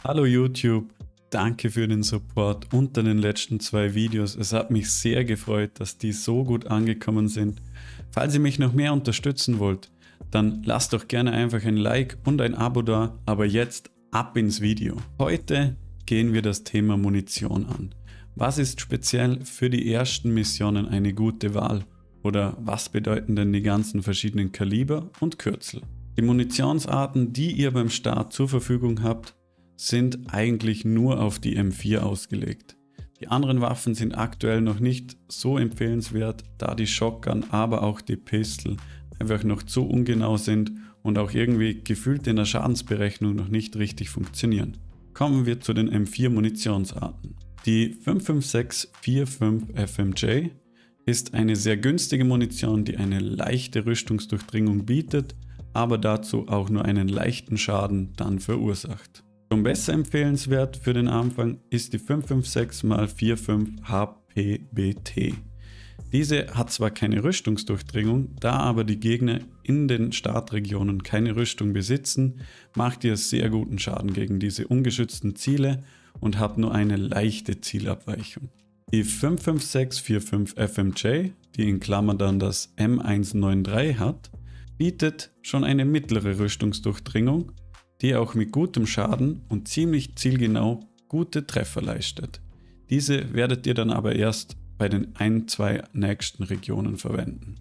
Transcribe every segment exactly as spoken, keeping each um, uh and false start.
Hallo YouTube, danke für den Support unter den letzten zwei Videos. Es hat mich sehr gefreut, dass die so gut angekommen sind. Falls ihr mich noch mehr unterstützen wollt, dann lasst doch gerne einfach ein Like und ein Abo da, aber jetzt ab ins Video. Heute gehen wir das Thema Munition an. Was ist speziell für die ersten Missionen eine gute Wahl? Oder was bedeuten denn die ganzen verschiedenen Kaliber und Kürzel? Die Munitionsarten, die ihr beim Start zur Verfügung habt, sind eigentlich nur auf die M vier ausgelegt. Die anderen Waffen sind aktuell noch nicht so empfehlenswert, da die Shotgun, aber auch die Pistol einfach noch zu ungenau sind und auch irgendwie gefühlt in der Schadensberechnung noch nicht richtig funktionieren. Kommen wir zu den M vier Munitionsarten. Die fünf fünf sechs vier fünf F M J ist eine sehr günstige Munition, die eine leichte Rüstungsdurchdringung bietet, aber dazu auch nur einen leichten Schaden dann verursacht. Schon besser empfehlenswert für den Anfang ist die fünf fünf sechs mal vier fünf H P B T. Diese hat zwar keine Rüstungsdurchdringung, da aber die Gegner in den Startregionen keine Rüstung besitzen, macht ihr sehr guten Schaden gegen diese ungeschützten Ziele und habt nur eine leichte Zielabweichung. Die fünf fünf sechs vier fünf F M J, die in Klammern dann das M eins neun drei hat, bietet schon eine mittlere Rüstungsdurchdringung, die auch mit gutem Schaden und ziemlich zielgenau gute Treffer leistet. Diese werdet ihr dann aber erst bei den ein zwei nächsten Regionen verwenden.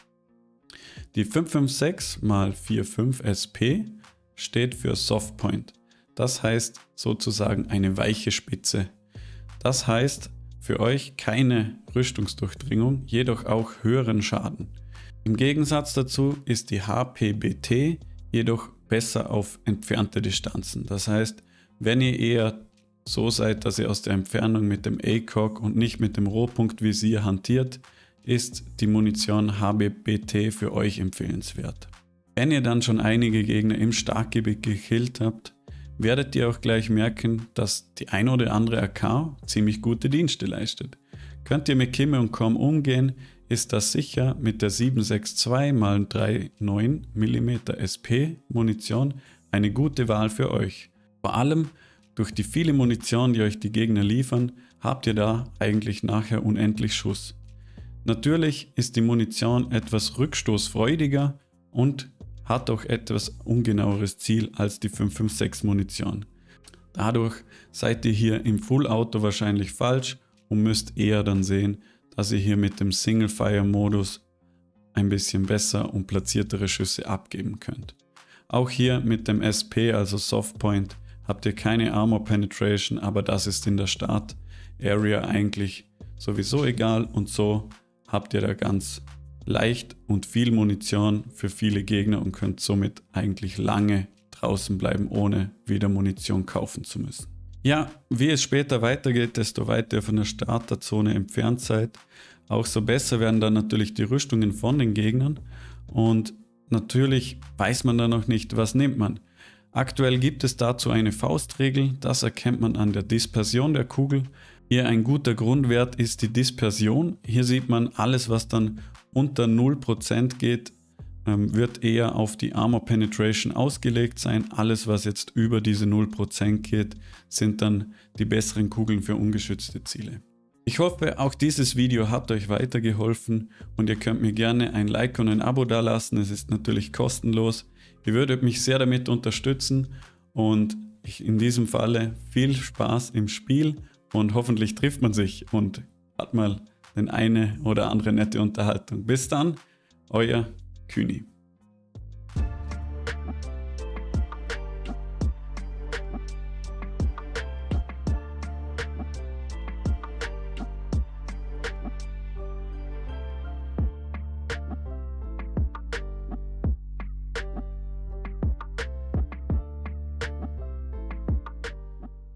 Die fünf fünf sechs mal vier fünf S P steht für Soft Point. Das heißt sozusagen eine weiche Spitze. Das heißt für euch keine Rüstungsdurchdringung, jedoch auch höheren Schaden. Im Gegensatz dazu ist die H P B T jedoch besser auf entfernte Distanzen. Das heißt, wenn ihr eher so seid, dass ihr aus der Entfernung mit dem A C O G und nicht mit dem Rohpunktvisier hantiert, ist die Munition H P B T für euch empfehlenswert. Wenn ihr dann schon einige Gegner im Starkgebiet gekillt habt, werdet ihr auch gleich merken, dass die ein oder andere A K ziemlich gute Dienste leistet. Könnt ihr mit Kimme und Korn umgehen, ist das sicher mit der sieben sechs zwei mal drei neun Millimeter S P Munition eine gute Wahl für euch. Vor allem durch die viele Munition, die euch die Gegner liefern, habt ihr da eigentlich nachher unendlich Schuss. Natürlich ist die Munition etwas rückstoßfreudiger und hat auch etwas ungenaueres Ziel als die fünf fünf sechs Munition. Dadurch seid ihr hier im Full Auto wahrscheinlich falsch und müsst eher dann sehen, dass ihr hier mit dem Single Fire Modus ein bisschen besser und platziertere Schüsse abgeben könnt. Auch hier mit dem S P, also Soft Point, habt ihr keine Armor Penetration, aber das ist in der Start Area eigentlich sowieso egal und so habt ihr da ganz leicht und viel Munition für viele Gegner und könnt somit eigentlich lange draußen bleiben, ohne wieder Munition kaufen zu müssen. Ja, wie es später weitergeht, desto weiter ihr von der Starterzone entfernt seid, auch so besser werden dann natürlich die Rüstungen von den Gegnern und natürlich weiß man dann noch nicht, was nimmt man. Aktuell gibt es dazu eine Faustregel, das erkennt man an der Dispersion der Kugel. Hier ein guter Grundwert ist die Dispersion. Hier sieht man, alles was dann unter null Prozent geht, wird eher auf die Armor Penetration ausgelegt sein. Alles was jetzt über diese null Prozent geht, sind dann die besseren Kugeln für ungeschützte Ziele. Ich hoffe, auch dieses Video hat euch weitergeholfen und ihr könnt mir gerne ein Like und ein Abo dalassen. Es ist natürlich kostenlos. Ihr würdet mich sehr damit unterstützen und ich in diesem Falle viel Spaß im Spiel und hoffentlich trifft man sich und hat mal den eine oder andere nette Unterhaltung. Bis dann, euer Kühni.